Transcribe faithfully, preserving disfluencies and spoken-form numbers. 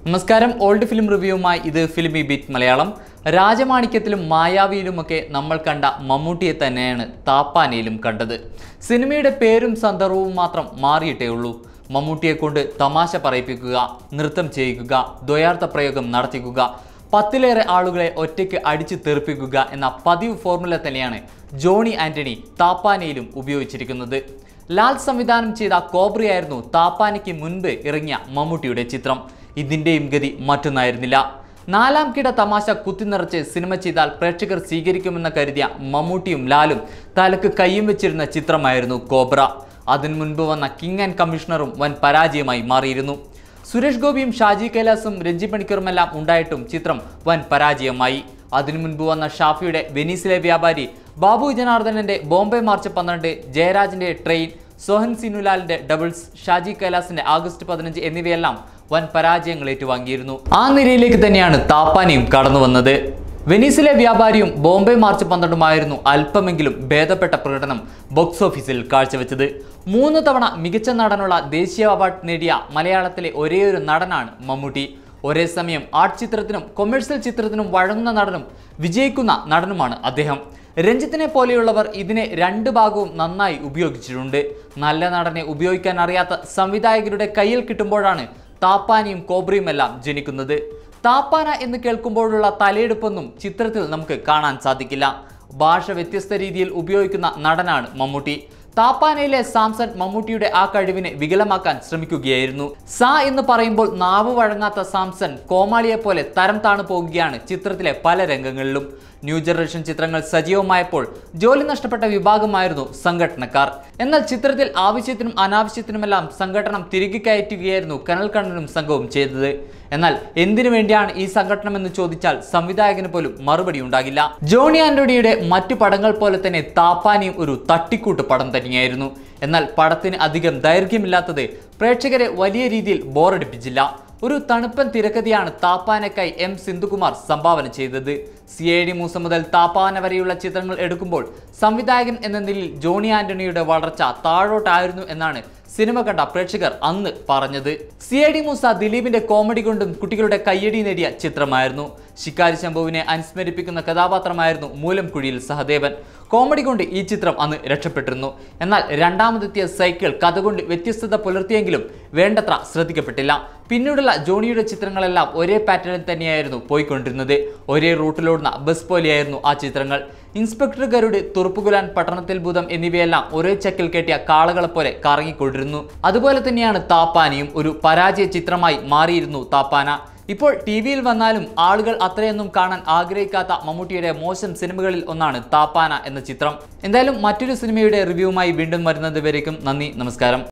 നമസ്കാരം, old film റിവ്യൂവുമായി ഇത് ഫിലിമി ബീറ്റ് മലയാളം. രാജമാണിക്യത്തിലും മായാവിയിലുമൊക്കെ നമ്മൾ കണ്ട മമ്മൂട്ടിയെ തന്നെയാണ് താപ്പാനയിലും കണ്ടത്. സിനിമയുടെ പേരും സന്ദർഭവും മാത്രം മാറിയിട്ടേ ഉള്ളൂ. മമ്മൂട്ടിയെ കൊണ്ട് തമാശ പറയിപ്പിക്കുക, നൃത്തം ചെയ്യിക്കുക, ദ്വയാർത്ഥ പ്രയോഗം നടത്തിക്കുക, പത്തിലേറെ ആളുകളെ ഒറ്റയ്ക്ക് അടിച്ചു തെറിപ്പിക്കുക എന്ന പതിവ് ഫോർമുല തന്നെയാണ് ജോണി ആന്റണി താപ്പാനയിലും ഉപയോഗിച്ചിരിക്കുന്നത്. ലാൽ സംവിധാനം ചെയ്ത കോബ്രയായിരുന്നു താപ്പാനയ്ക്ക് മുൻപ് ഇറങ്ങിയ മമ്മൂട്ടിയുടെ ചിത്രം. ഇതിൻ്റെയും ഗതി മറ്റൊന്നായിരുന്നില്ല. നാലാം കിട തമാശ കുത്തിനിറച്ച് സിനിമ ചെയ്താൽ പ്രേക്ഷകർ സ്വീകരിക്കുമെന്ന് കരുതിയ മമ്മൂട്ടിയും ലാലും തലക്ക് കയ്യും വെച്ചിരുന്ന ചിത്രമായിരുന്നു കോബ്ര. അതിനു മുൻപ് വന്ന കിങ് ആൻഡ് കമ്മീഷണറും വൻ പരാജയമായി മാറിയിരുന്നു. സുരേഷ് ഗോപിയും ഷാജി കൈലാസും രഞ്ജി പണിക്കറുമെല്ലാം ഉണ്ടായിട്ടും ചിത്രം വൻ പരാജയമായി. അതിനു മുൻപ് വന്ന ഷാഫിയുടെ വെനീസിലെ വ്യാപാരി, ബാബു ജനാർദ്ദനന്റെ ബോംബെ മാർച്ച് പന്ത്രണ്ട്, ജയരാജിന്റെ ട്രെയിൻ, സോഹൻ സിനുലാലിന്റെ ഡബിൾസ്, ഷാജി കൈലാസിന്റെ ആഗസ്റ്റ് പതിനഞ്ച് എന്നിവയെല്ലാം വൻ പരാജയങ്ങൾ ഏറ്റുവാങ്ങിയിരുന്നു. ആ നിരയിലേക്ക് തന്നെയാണ് താപ്പാനയും കടന്നു വന്നത്. വെനീസിലെ വ്യാപാരിയും ബോംബെ മാർച്ച് പന്ത്രണ്ടുമായിരുന്നു അല്പമെങ്കിലും ഭേദപ്പെട്ട പ്രകടനം ബോക്സ് ഓഫീസിൽ കാഴ്ചവെച്ചത്. മൂന്ന് തവണ മികച്ച നടനുള്ള ദേശീയ അവാർഡ് നേടിയ മലയാളത്തിലെ ഒരേയൊരു നടനാണ് മമ്മൂട്ടി. ഒരേ സമയം ആർട്ട് ചിത്രത്തിനും കൊമേഴ്സ്യൽ ചിത്രത്തിനും വഴങ്ങുന്ന നടനും വിജയിക്കുന്ന നടനുമാണ് അദ്ദേഹം. രഞ്ജിത്തിനെ പോലെയുള്ളവർ ഇതിനെ രണ്ട് ഭാഗവും നന്നായി ഉപയോഗിച്ചിട്ടുണ്ട്. നല്ല നടനെ ഉപയോഗിക്കാൻ അറിയാത്ത സംവിധായകരുടെ കയ്യിൽ കിട്ടുമ്പോഴാണ് താപ്പാനയും കോബ്രയുമെല്ലാം ജനിക്കുന്നത്. താപ്പാന എന്ന് കേൾക്കുമ്പോഴുള്ള തലയെടുപ്പൊന്നും ചിത്രത്തിൽ നമുക്ക് കാണാൻ സാധിക്കില്ല. ഭാഷ വ്യത്യസ്ത രീതിയിൽ ഉപയോഗിക്കുന്ന നടനാണ് മമ്മൂട്ടി. താപ്പാനയിലെ സാംസൺ മമ്മൂട്ടിയുടെ ആ കഴിവിനെ വികലമാക്കാൻ ശ്രമിക്കുകയായിരുന്നു. സ എന്ന് പറയുമ്പോൾ നാവ് വഴങ്ങാത്ത സാംസൺ കോമാളിയെ പോലെ തരം താണു പോകുകയാണ് ചിത്രത്തിലെ പല രംഗങ്ങളിലും. ന്യൂ ജനറേഷൻ ചിത്രങ്ങൾ സജീവമായപ്പോൾ ജോലി നഷ്ടപ്പെട്ട വിഭാഗമായിരുന്നു സംഘടനക്കാർ. എന്നാൽ ചിത്രത്തിൽ ആവശ്യത്തിനും അനാവശ്യത്തിനുമെല്ലാം സംഘടനം തിരികെ കയറ്റുകയായിരുന്നു കനൽ കണ്ണനും സംഘവും ചെയ്തത്. എന്നാൽ എന്തിനു വേണ്ടിയാണ് ഈ സംഘടനം എന്ന് ചോദിച്ചാൽ സംവിധായകന് പോലും മറുപടി ഉണ്ടാകില്ല. ജോണി ആന്റണിയുടെ മറ്റു പടങ്ങൾ പോലെ തന്നെ താപ്പാനയും ഒരു തട്ടിക്കൂട്ട് പടം തന്നെയായിരുന്നു. എന്നാൽ പടത്തിന് അധികം ദൈർഘ്യമില്ലാത്തത് പ്രേക്ഷകരെ വലിയ രീതിയിൽ ബോറടിപ്പിച്ചില്ല. ഒരു തണുപ്പൻ തിരക്കഥയാണ് താപ്പാനയ്ക്കായി എം സിന്ധുകുമാർ സംഭാവന ചെയ്തത്. സി ഐ ഡി മൂസ മുതൽ താപ്പാന വരെയുള്ള ചിത്രങ്ങൾ എടുക്കുമ്പോൾ സംവിധായകൻ എന്ന നിലയിൽ ജോണി ആന്റണിയുടെ വളർച്ച താഴോട്ടായിരുന്നു എന്നാണ് സിനിമ കണ്ട പ്രേക്ഷകർ അന്ന് പറഞ്ഞത്. സി ഐ ഡി മൂസ ദിലീപിന്റെ കോമഡി കൊണ്ടും കുട്ടികളുടെ കയ്യടി നേടിയ ചിത്രമായിരുന്നു. ശിക്കാരി ശംഭുവിനെ അനുസ്മരിപ്പിക്കുന്ന കഥാപാത്രമായിരുന്നു മൂലംകുഴിയിൽ സഹദേവൻ. കോമഡി കൊണ്ട് ഈ ചിത്രം അന്ന് രക്ഷപ്പെട്ടിരുന്നു. എന്നാൽ രണ്ടാമതെത്തിയ സൈക്കിൾ കഥ കൊണ്ട് വ്യത്യസ്തത പുലർത്തിയെങ്കിലും വേണ്ടത്ര ശ്രദ്ധിക്കപ്പെട്ടില്ല. പിന്നീടുള്ള ജോണിയുടെ ചിത്രങ്ങളെല്ലാം ഒരേ പാറ്റേണിൽ തന്നെയായിരുന്നു പോയിക്കൊണ്ടിരുന്നത്. ഒരേ റൂട്ടിലോടുന്ന ബസ് പോലെയായിരുന്നു ആ ചിത്രങ്ങൾ. ഇൻസ്പെക്ടർ ഗരുഡ്, തുറുപ്പുകുലാൻ, പട്ടണത്തിൽ ഭൂതം എന്നിവയെല്ലാം ഒരേ ചക്കിൽ കെട്ടിയ കാളകളെ പോലെ കറങ്ങിക്കൊണ്ടിരുന്നു. അതുപോലെ തന്നെയാണ് താപ്പാനയും. ഒരു പരാജയ ചിത്രമായി മാറിയിരുന്നു താപ്പാന. ഇപ്പോൾ ടി വിയിൽ വന്നാലും ആളുകൾ അത്രയൊന്നും കാണാൻ ആഗ്രഹിക്കാത്ത മമ്മൂട്ടിയുടെ മോശം സിനിമകളിൽ ഒന്നാണ് താപ്പാന എന്ന ചിത്രം. എന്തായാലും മറ്റൊരു സിനിമയുടെ റിവ്യൂവുമായി വീണ്ടും വരുന്നത് വരേക്കും നന്ദി, നമസ്കാരം.